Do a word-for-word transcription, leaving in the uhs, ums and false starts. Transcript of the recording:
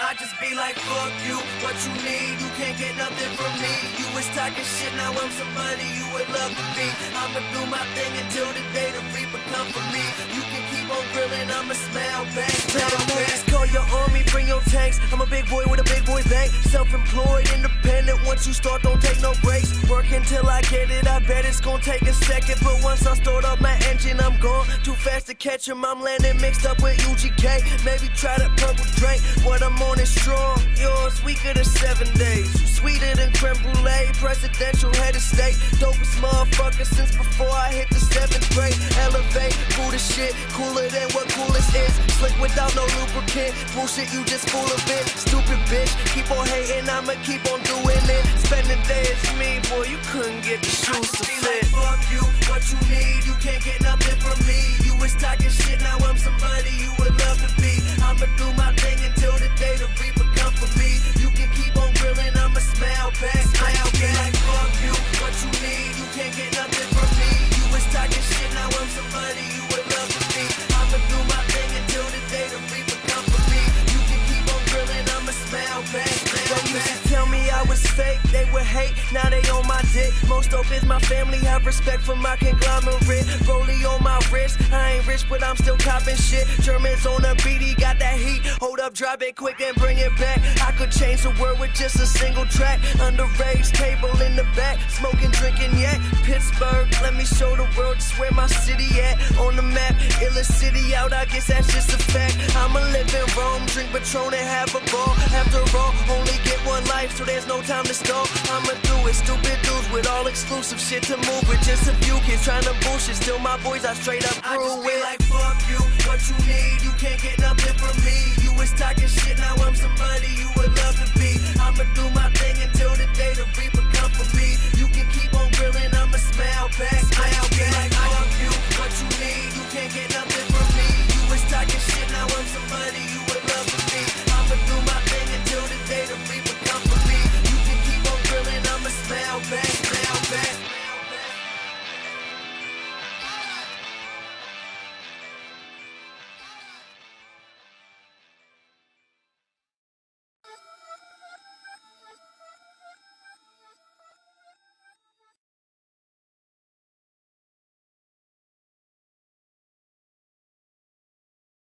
I just be like, fuck you, what you need, you can't get nothing from me. You was talking shit, now I'm somebody you would love to be. I'ma do my thing until the day the reaper come for me. You can keep on grilling, I'ma smell back, smell back. Call your army, bring your tanks. I'm a big boy with a big boy bank. Self-employed, independent, once you start, don't take no breaks. Work until I get it, I bet it's gonna take a second. But once I start up my engine, I'm gone. Too fast to catch him, I'm landing mixed up with U G K. Maybe try that purple drink, what I'm on is strong. Yours weaker than seven days. Sweeter than creme brulee, presidential head of state. Dopest motherfucker since before I hit the seventh grade. Elevate, cool as shit, cooler than what coolest is. Slick without no lubricant, bullshit you just full of it. Stupid bitch, keep on hating, I'ma keep on doing it. Spend the day as me, boy, you couldn't get the shoes to fit. Like, fuck you, what you need, you can't get nothing from me. You was talking shit, now I'm somebody you would love to be. I'ma do my thing until the day the reaper come for me. You can keep on grilling, I'ma smell back, smell back. Like, fuck you, what you need, you can't get nothing from me. You was talking shit, now I'm somebody you would love to be. I'ma do my thing until the day the reaper come for me. You can keep on grilling, I'ma smell back, smell back. They used to tell me I was fake, they would hate, now they on my dick. Most dope is my family, have respect for my conglomerate. Rollie on my wrist, I ain't rich but I'm still copping shit. Germans on the beat, he got that heat. Hold up, drop it quick and bring it back. I could change the world with just a single track. Underage table in the back, smoking, drinking yet. Pittsburgh, let me show the world just where my city at. On the map, illest city out, I guess that's just a fact. I'ma live in Rome, drink Patron and have a ball. After all, only get one life, so there's no time to stall. I'ma do it, stupid dudes with all exclusive shit to move with. Just a few kids trying to bullshit, still my boys I straight up grew with. I just be like, fuck you, what you need, you can't get nothing from me. You was talking shit, now I'm somebody